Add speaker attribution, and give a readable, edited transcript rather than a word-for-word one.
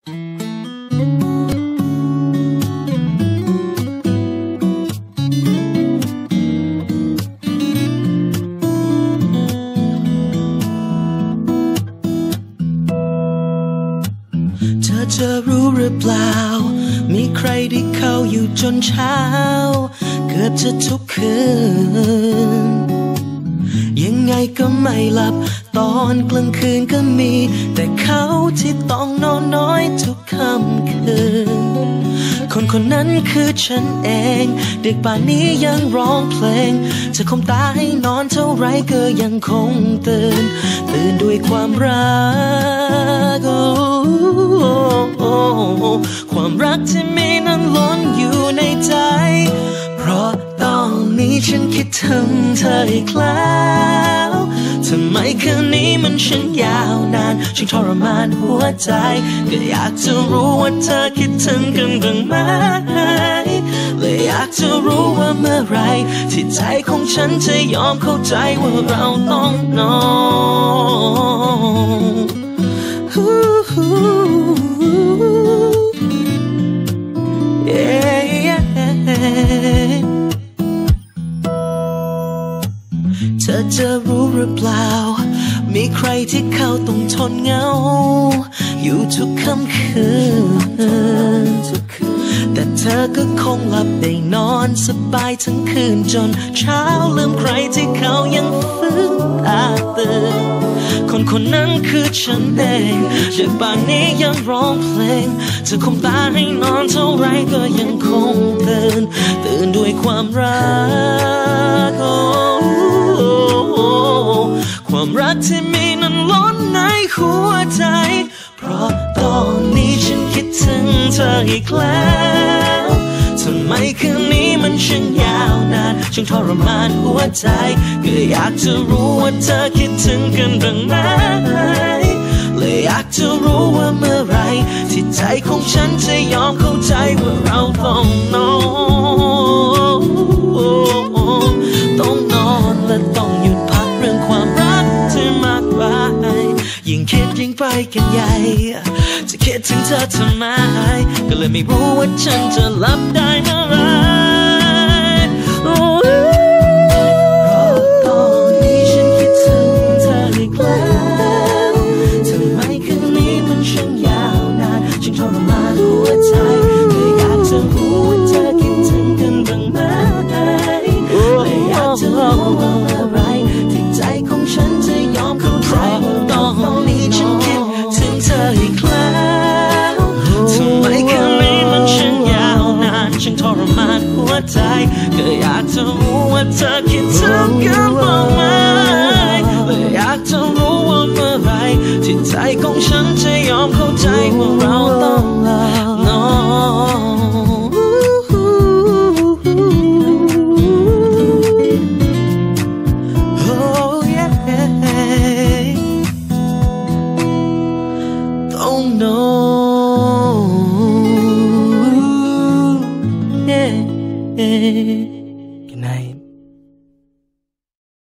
Speaker 1: เธอจะรู้หรือเปล่ามีใครที่เขาอยู่จนเช้าเกือบจะทุกคืนยังไงก็ไม่หลับตอนกลางคืนก็มีแต่เขาที่ต้องนอนน้อยทุกค่ำคืนคนคนนั้นคือฉันเองเด็กป่านนี้ยังร้องเพลงจะคมตาให้นอนเท่าไรก็ยังคงตื่นด้วยความรักความรักที่มีนั้นล้นอยู่ในใจเพราะตอนนี้ฉันคิดถึงเธออีกแล้วทำไมคืนนี้มันช่างยาวนานช่างทรมานหัวใจก็อยากจะรู้ว่าเธอคิดถึงกันบ้างไหมเลยอยากจะรู้ว่าเมื่อไรที่ใจของฉันจะยอมเข้าใจว่าเราต้องนอนเธอจะรู้หรือเปล่ามีใครที่เขาต้องทนเหงาอยู่ทุกค่ำคืนแต่เธอก็คงหลับได้นอนสบายทั้งคืนจนเช้าลืมใครที่เขายังฟื้นตาตื่นคนคนนั้นคือฉันเองเด็กป่านนี้ยังร้องเพลงจะคมตาให้นอนเท่าไรก็ยังคงตื่นด้วยความรักความรักที่มีนั้นล้นในหัวใจเพราะตอนนี้ฉันคิดถึงเธออีกแล้วทำไมคืนนี้มันช่างยาวนานช่างทรมานหัวใจก็อยากจะรู้ว่าเธอคิดถึงกันบ้างไหมเลยอยากจะรู้ว่าเมื่อไรที่ใจของฉันจะยอมเข้าใจว่าเราต้องนอนและต้องหยุดพักเรื่องความรักที่มากมายยิ่งคิดยิ่งไปกันใหญ่จะคิดถึงเธอทำไมก็เลยไม่รู้ว่าฉันจะหลับได้เมื่อไรเพราะตอนนี้ฉันคิดถึงเธออีกแล้วทำไมคืนนี้มันช่างยาวนานช่างทรมานหัวใจเลยอยากจะรู้ว่าเธอคิดถึงกันบ้างไหมเลยอยากจะรู้ว่าเมื่อไรที่ใจของฉันจะยอมเข้าใจว่าตอนนี้ฉันคิดถึงเธออีกแล้วทำไมคืนนี้มันช่างยาวนานช่างทรมานหัวใจก็อยากจะรู้ว่าเธอคิดถึงกันบ้างไหมเลยอยากจะรู้ว่าเมื่อไรที่ใจของฉันจะยอมเข้าใจว่าเราต้องนอนต้องนอน yeah.